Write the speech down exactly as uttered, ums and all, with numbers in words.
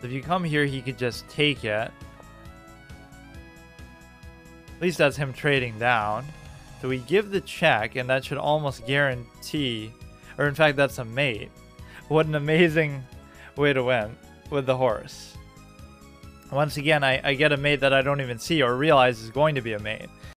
If you come here, he could just take it. At least that's him trading down. So we give the check, and that should almost guarantee, or in fact, that's a mate. What an amazing way to win with the horse. Once again, I, I get a mate that I don't even see or realize is going to be a mate.